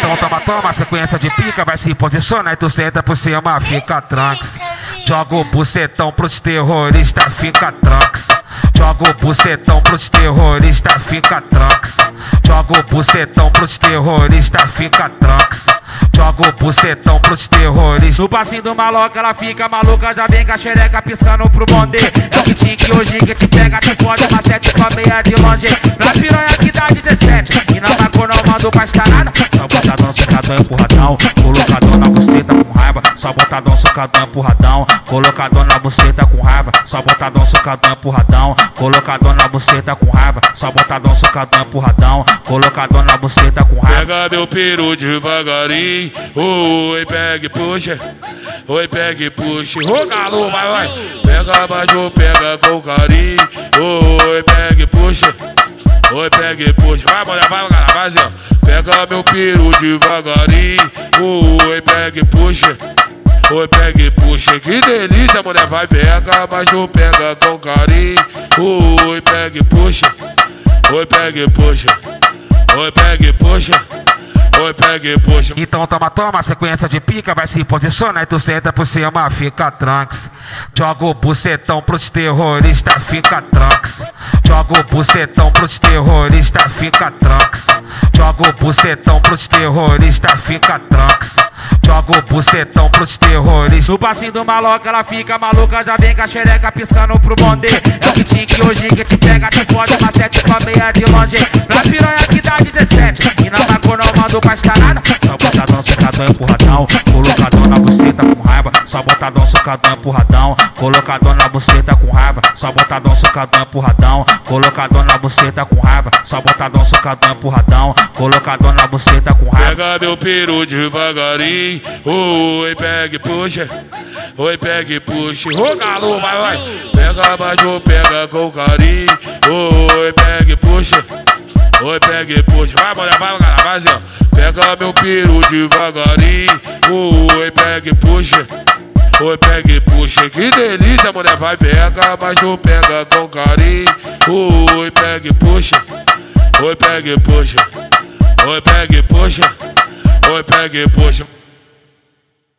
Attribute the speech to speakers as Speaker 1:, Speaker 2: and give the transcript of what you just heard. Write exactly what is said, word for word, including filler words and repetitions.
Speaker 1: Então toma, toma, sequência de pica, vai se posiciona e tu senta por cima, fica tranks. Joga o bucetão pros terroristas, fica tranks. Joga o bucetão pros terroristas, fica tranks. Joga o bucetão pros terroristas, fica tranks. Joga o bucetão pros terroristas. No passinho do maloca ela fica maluca, já vem com a xereca piscando pro bonde. É o que tinha que hoje que te pega, te fode uma sete com a meia de longe. Na piranha que dá dezessete e não marcou, não mandou pra estarada. Só botadão, socadão, empurradão, colocadão na buceta com raiva. Só botadão, socadão, empurradão, colocadão na buceta com raiva. Só botadão, socadão, empurradão, colocadão na buceta com raiva. Só botadão, socadão, empurradão, colocadão na buceta com raiva.
Speaker 2: Pega meu peru devagarinho, oi, pega e puxa, oi, pega e puxa, ô galo, vai, vai. Pega baixo, pega com carinho, oi, pega e puxa, oi, pega e puxa, vai, mulher, vai, vai, vai, assim, ó. Pega meu peru devagarinho, oi, pega e puxa, oi, pega e puxa, que delícia, mulher, vai, pega baixo, pega com carinho, oi, pega e puxa, oi, pega e puxa, oi, pega e puxa. Oi, pega e puxa.
Speaker 1: Então toma, toma, sequência de pica, vai se posiciona e tu senta por cima, fica tranks. Joga o bucetão pros terroristas, fica tranks. Joga o bucetão pros terroristas, fica tranks. Joga o bucetão pros terroristas, fica tranks. Joga o bucetão pros terroristas. No passinho do maloca ela fica maluca, já vem com a xereca piscando pro bonde. É o que tinha que hoje que te pega, te fode uma sete com a meia de longe. Na piranha que dá dezessete e não marcou, não mandou pra estarada. Só botadão, socadão, empurradão, colocadão na buceta com raiva. Só botadão, socadão, empurradão, colocadão na buceta com raiva. Só botadão, socadão, empurradão, colocadão na buceta com raiva. Só botadão, socadão, empurradão, colocadão na buceta com raiva.
Speaker 2: Pega meu peru devagarinho, oi, pega e puxa, oi, pega e puxa, ô galo, vai, vai. Pega baixo, pega com carinho, oi, pega e puxa, oi, pega e puxa, vai, mulher, vai, vai, vai, assim, ó. Pega meu peru devagarinho, oi, pega e puxa, oi, pega e puxa, que delícia, mulher, vai, pega baixo, pega com carinho, oi, pega e puxa, oi, pega e puxa, oi, pega e puxa, oi, pega e puxa.